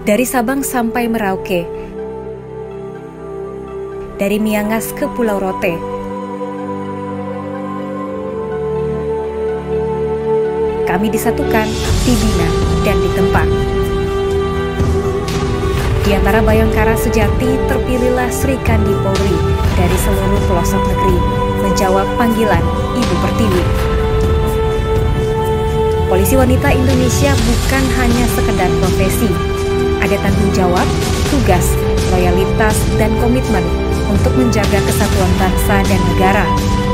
Dari Sabang sampai Merauke, dari Miangas ke Pulau Rote, kami disatukan, dibina, dan ditempa. Di antara Bayangkara sejati, terpilihlah Sri Kandi Polri dari seluruh pelosok negeri menjawab panggilan Ibu Pertiwi. Polisi wanita Indonesia bukan hanya sekedar profesi. Ada tanggung jawab, tugas, loyalitas, dan komitmen untuk menjaga kesatuan bangsa dan negara.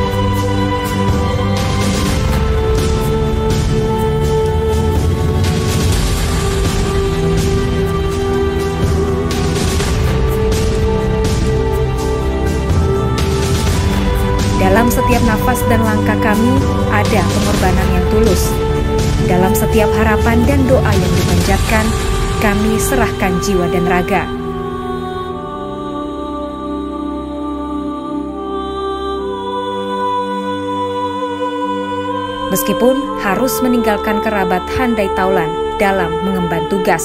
Dalam setiap nafas dan langkah kami, ada pengorbanan yang tulus. Dalam setiap harapan dan doa yang dipanjatkan, kami serahkan jiwa dan raga. Meskipun harus meninggalkan kerabat handai taulan dalam mengemban tugas,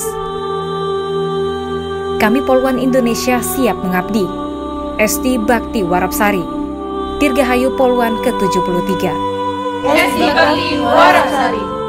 kami Polwan Indonesia siap mengabdi. Esti Bakti Warapsari, Dirgahayu Polwan ke-73. Esti Bakti Warapsari.